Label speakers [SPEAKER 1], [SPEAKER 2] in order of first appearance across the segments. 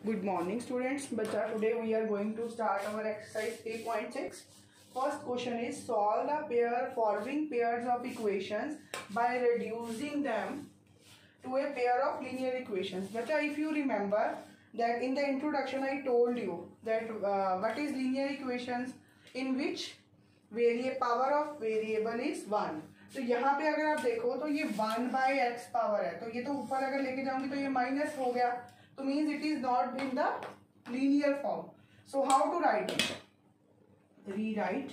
[SPEAKER 1] Good morning students. Bacha, today we are going to start our exercise 3.6. First question is solve the pair following pairs of equations by reducing them to a pair of linear equations. Bacha, if you remember that in the introduction I told you that what is linear equations, in which power of variable is 1. तो यहाँ पे अगर आप देखो तो ये 1/x power है, तो ये तो ऊपर अगर लेके जाऊंगी तो ये माइनस हो गया, तो means it is not in the linear form. So how to write it? Rewrite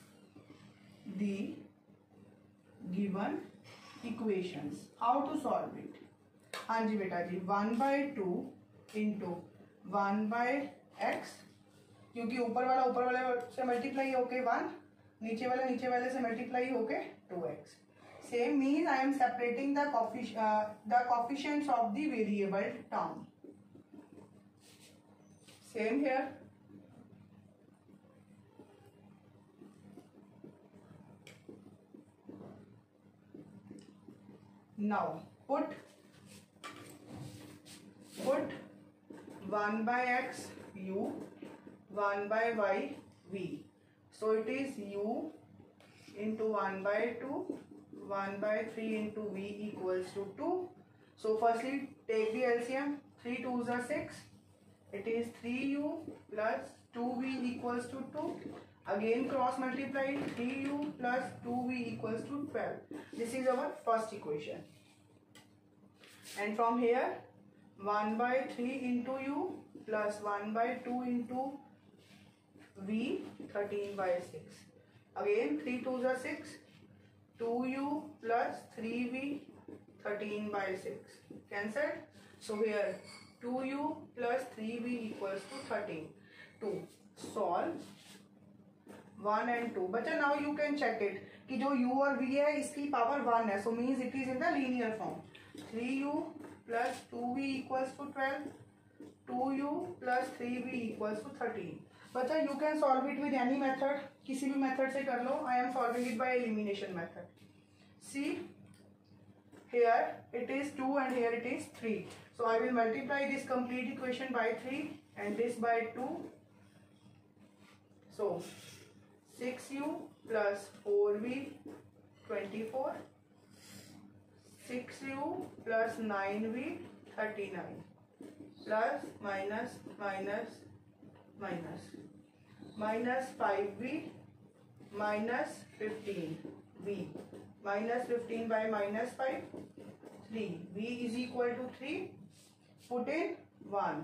[SPEAKER 1] the given equations. How to solve it? हाँ जी बेटा जी, 1/2 इंटू 1/x, क्योंकि ऊपर वाले से मल्टीप्लाई होके 1, नीचे वाले से मल्टीप्लाई होके 2x. Same means I am separating the coefficients of the variable term. Same here. Now put 1/x u, 1/y v. So it is u into 1/2, 1/3 into v equals to 2. So firstly take the LCM. 3 2s are 6. It is 3u plus 2v equals to 2. Again cross multiply, 3u plus 2v equals to 12. This is our first equation. And from here 1/3 into u plus 1/2 into v, 13/6. Again 3 2s are 6. 2u plus 3v, 13/6. Cancelled. So here 2u plus 3v equals to 13. 2. Solve 1 and 2. बच्चा now you can check it कि जो u और v है इसकी power 1 है. So means it is in the linear form. 3u plus 2v equals to 12. 2u plus 3v equals to 13. बच्चा you can solve it with any method. किसी भी method से कर लो. I am solving it by elimination method. See, here it is 2 and here it is 3. So I will multiply this complete equation by 3 and this by 2. So 6u plus 4v, 24. 6u plus 9v, 39. Plus minus minus minus. Minus 5v minus 15v. Minus 15 by minus 5, 3. V is equal to 3. Put in 1.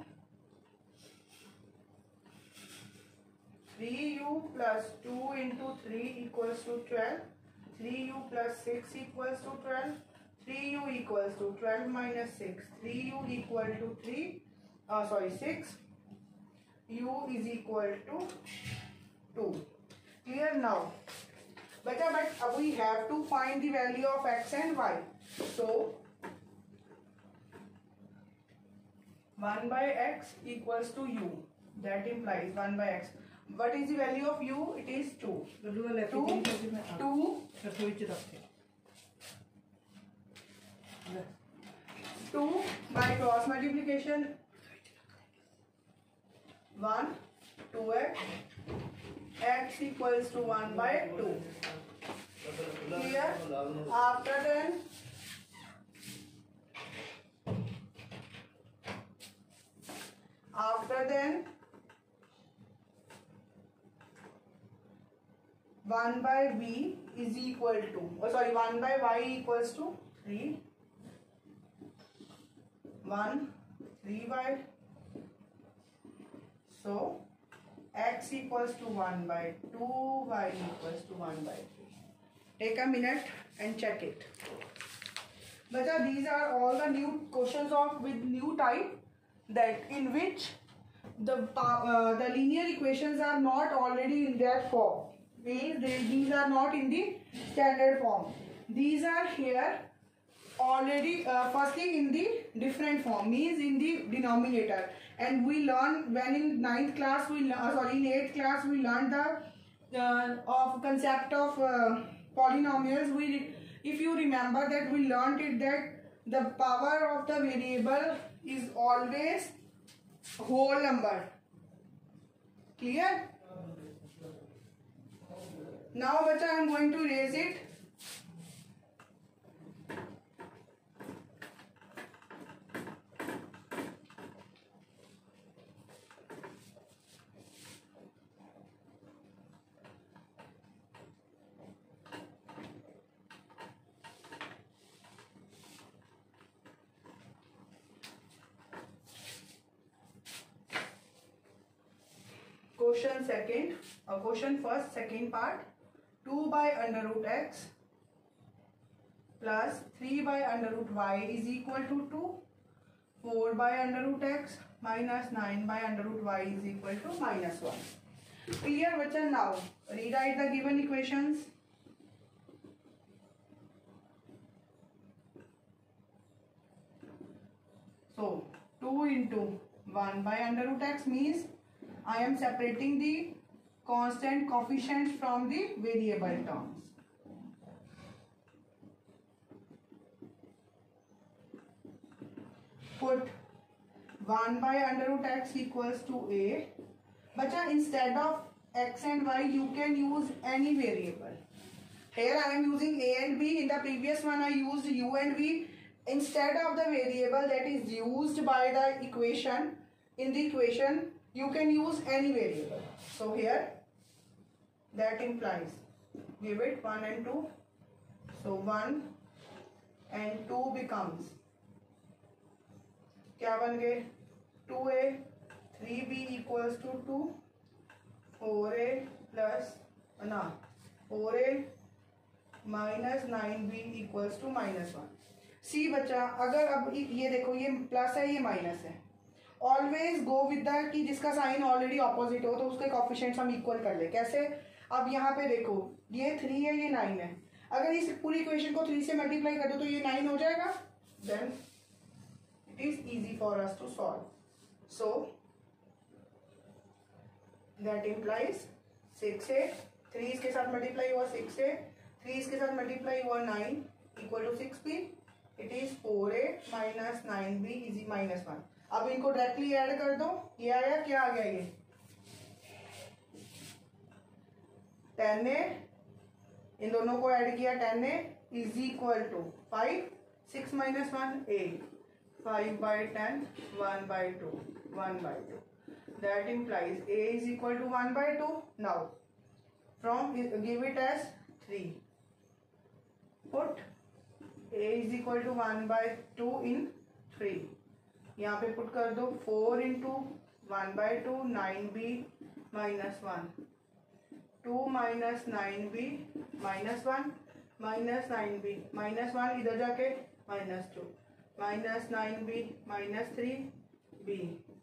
[SPEAKER 1] 3u plus 2 into 3 equals to 12. 3u plus 6 equals to 12. 3u equals to 12 minus 6. 3u equal to 6. U is equal to 2. Clear now? But we have to find the value of x and y. So 1/x equals to u. That implies 1/x. What is the value of u? It is 2. 2 by cross multiplication. 1, 2x, x equals to 1/2. Here, after then 1/v is equal to, 1/y equals to 3. 1, 3y. So x equals to 1/2, y equals to 1/3. Take a minute and check it. But these are all the new questions with new type, that in which the linear equations are not already in their form. These are not in the standard form. These are here already firstly in the different form, means in the denominator. And we learn when in 9th class in 8th class we learned the concept of polynomials. If you remember that we learned it that the power of the variable is always whole number. Clear? Now bacha, I am going to erase it. Question second, question first, second part. 2 by under root x plus 3 by under root y is equal to 2. 4 by under root x minus 9 by under root y is equal to minus 1. Clear bacha? Now rewrite the given equations. So 2 into 1 by under root x means I am separating the constant coefficients from the variable terms. Put 1 by under root x equals to a. Bacha, instead of x and y, you can use any variable. Here I am using a and b. In the previous one I used u and v. Instead of the variable that is used by the equation, in the equation you can use any variable. So here that implies, give it 1 and 2. So 1 and 2 becomes, क्या बन गए? 2a, 3b equals to 2, 4a plus 4a minus 9b equals to minus 1. सी बच्चा, अगर अब ये देखो, ये plus है, ये माइनस है. ऑलवेज गो विद द कि जिसका साइन ऑलरेडी ऑपोजिट हो तो उसके कोफिशिएंट्स हम इक्वल कर ले. कैसे? अब यहाँ पे देखो, ये 3 है, ये 9 है. अगर इस पूरी इक्वेशन को 3 से मल्टीप्लाई कर दो तो ये 9 हो जाएगा. Then it is easy for us to solve. So that implies 6a, 3 इसके साथ मल्टीप्लाई हुआ 6a, 3 इसके साथ मल्टीप्लाई हुआ 9 इक्वल टू 6b. इट इज 4a minus 9b is minus 1. अब इनको डायरेक्टली ऐड कर दो. ये आया, क्या आ गया? ये 10a, इन दोनों को ऐड किया, 10a is equal to 5, 6 minus 1 8, 5 by 10, 1 by 2, 1 by 2. That implies a is equal to 1 by 2. Now from give it as 3. Put a is equal to 1 by 2 in 3. यहाँ पे पुट कर दो 4 into 1 by 2, 9b minus 1, 2 minus 9b minus 1, minus 9b minus 1 इधर जाके minus 2, minus 9b minus 3b.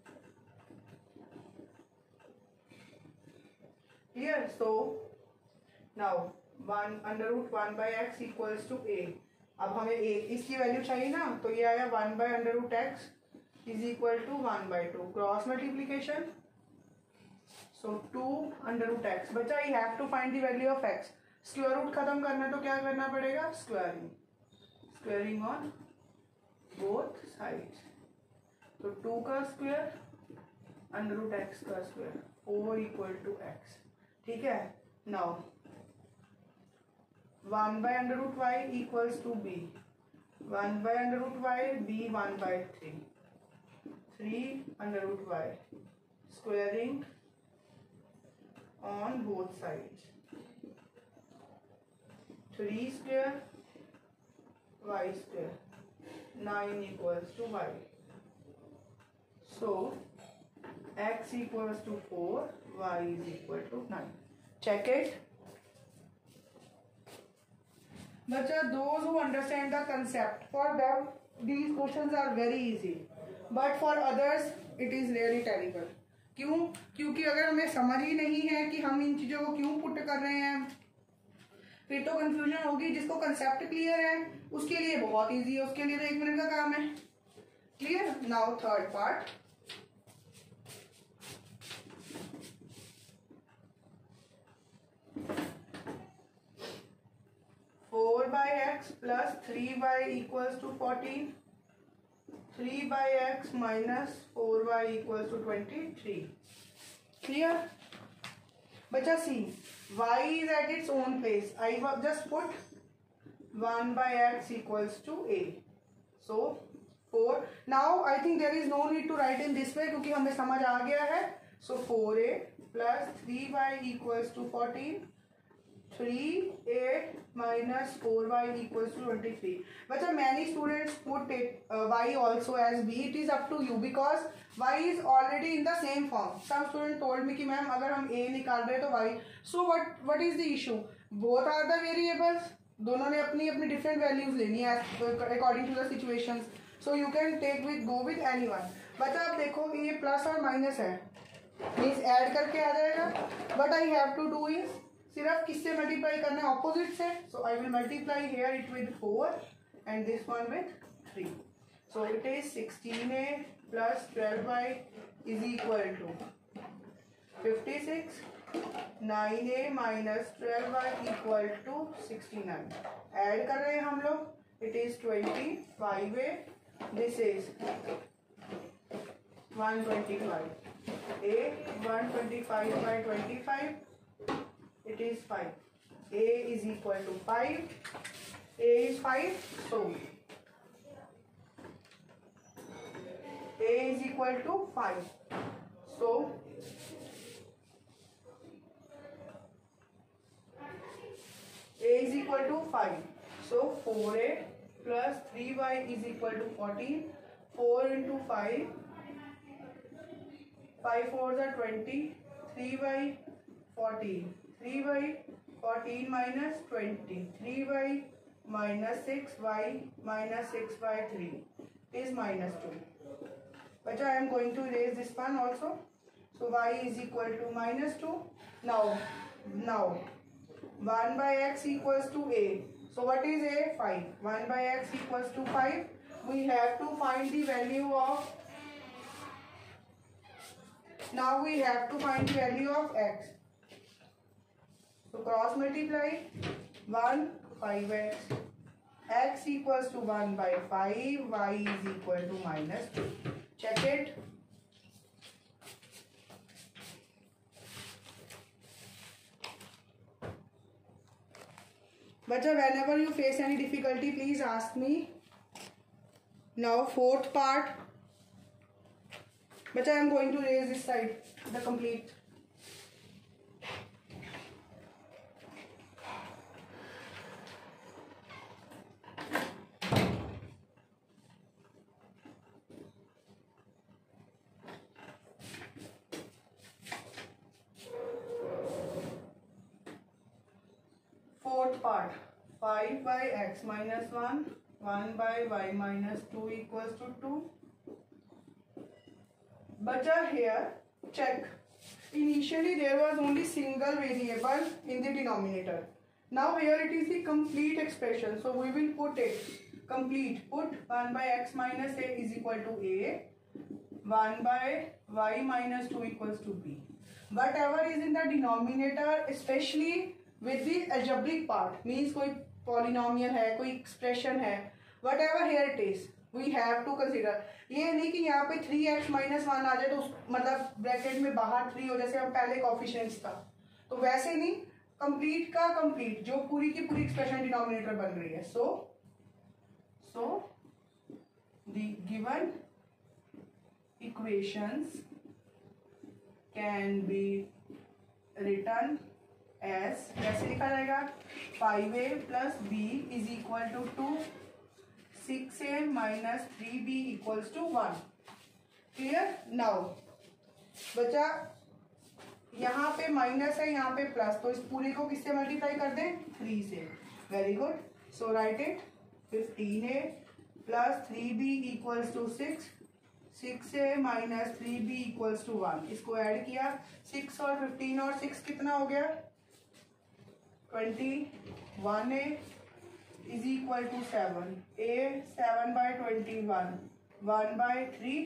[SPEAKER 1] Clear? So now 1 under root 1 by x equals to a. अब हमें a इसकी value चाहिए ना, तो ये आया 1 by under root x is equal to 1 by 2. Cross multiplication. So 2 under root x. बच्चा, you have to find the value of x. Square root खत्म करना तो क्या करना पड़ेगा? Squaring. Squaring on both sides. तो 2 का स्क्वायर अंडर रूट एक्स का स्क्वायर 4 इक्वल टू एक्स. ठीक है. Now 1 by under root y equals to b. 1 by under root y, b 1 by 3. 3 under root y. Squaring on both sides. 3 square y square. 9 equals to y. So x equals to 4, y is equal to 9. Check it. Bacha, those who understand the concept, for them these questions are very easy, but for others it is really terrible. क्यों? क्योंकि अगर हमें समझ ही नहीं है कि हम इन चीज़ों को क्यों पुट कर रहे हैं, फिर तो कंफ्यूजन होगी. जिसको कंसेप्ट क्लियर है उसके लिए बहुत इजी है, उसके लिए तो 1 मिनट का काम है. Clear? Now third part. by x plus 3y equals to 14. 3/x minus 4y equals to 23. Clear? Bacha see, y is at its own place. I will just put 1/x equals to a. So 4. Now I think there is no need to write in this way क्योंकि हमें समझ आ गया है. So 4a plus 3y equals to 14. 3a minus 4y equals to 23. But many students put it y also as b. It is up to you because y is already in the same form. Some students told me कि ma'am अगर हम a निकाल रहे तो y. So what is the issue? Both are the variables. दोनों ने अपनी अपनी different values लेनी है according to the situations. So you can go with anyone. But आप देखो कि ये प्लस और माइनस है, मीन्स ऐड करके आ जाएगा. But I have to do is सिर्फ किससे मल्टीप्लाई करना है? ऑपोजिट से. So I will multiply here it with 4 and this one with 3. So it is 16a plus 12y is equal to 56. 9a minus 12y equal to 69. Add कर रहे हैं हम लोग. It is 25a. This is 125. a 125 by 25. It is 5. A is equal to 5. A is 5. So A is equal to 5. So A is equal to 5. So 4a plus 3y is equal to 14. 4 into 5. 5 4s are 20. 3y 14. 3y 14 minus 20. 3y minus 6y minus 6 by 3 is minus 2. But I am going to erase this one also. So y is equal to minus 2. Now 1 by x equals to a. So what is a? 5. 1 by x equals to 5. We have to find the value of. Now we have to find the value of x. So cross multiply. 1 5x. X equals to 1 by 5. Y is equal to minus 2. Check it. But whenever you face any difficulty, please ask me. Now fourth part. But I am going to raise this side, the complete. Fourth part. 5 by x minus 1. 1 by y minus 2 equals to 2. But here, check. Initially there was only single variable in the denominator. Now here it is the complete expression. So we will put it complete. Put 1 by x minus a is equal to a. 1 by y minus 2 equals to b. Whatever is in the denominator, especially with the algebraic part, means कोई polynomial है, कोई expression है, whatever here it is, we have to consider. ये नहीं कि यहाँ पे 3x minus 1 आ जाए तो मतलब ब्रैकेट में बाहर 3 हो, जैसे हम पहले कोफिशिएंट्स था, तो वैसे नहीं, कंप्लीट का कंप्लीट जो पूरी की पूरी एक्सप्रेशन डिनोमिनेटर बन रही है. So the given equations can be written as, कैसे लिखा जाएगा? 5a plus b is equal to 2. 6a minus 3b equals to 1. Clear? Now बचा यहाँ पे माइनस है, यहाँ पे प्लस, तो इस पूरे को किससे मल्टीप्लाई कर दें? 3 से. Very good. So write it. 15a plus 3b equals to 6. 6a minus 3b equals to 1. इसको ऐड किया. 6 और 15 और 6 कितना हो गया? 21a is equal to 7. a 7 by 21. 1 by 3.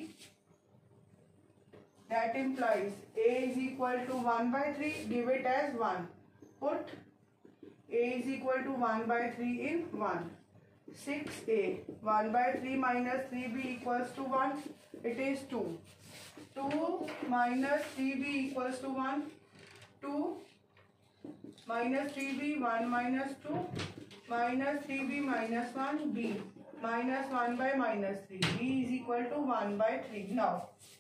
[SPEAKER 1] That implies a is equal to 1 by 3. Give it as 1. Put a is equal to 1 by 3 in 1. 6a. 1 by 3 minus 3b equals to 1. It is 2. 2 minus 3b equals to 1. 2 minus 3b, 1 minus 2, minus 3b minus 1, b. Minus 1 by minus 3. b is equal to 1 by 3. Now,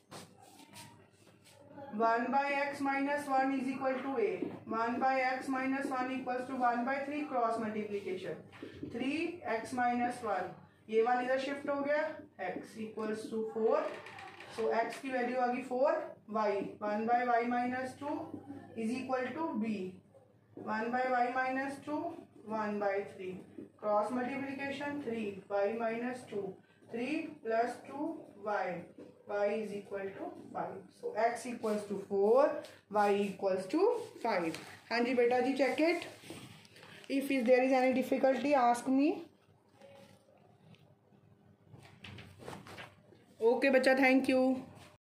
[SPEAKER 1] 1 by x minus 1 is equal to a. 1 by x minus 1 equals to 1 by 3 cross multiplication. 3x minus 1 ये वाला इधर shift हो गया. x equals to 4. So x की value आ गई 4. y 1 by y minus 2 is equal to b. 1 by y minus 2 1 by 3 cross multiplication. 3 y minus 2 3 plus 2 y. y is equal to 5. So x equals to 4, y equals to 5. हाँ जी बेटा जी, check it. If there is any difficulty, ask me. Okay बच्चा, thank you.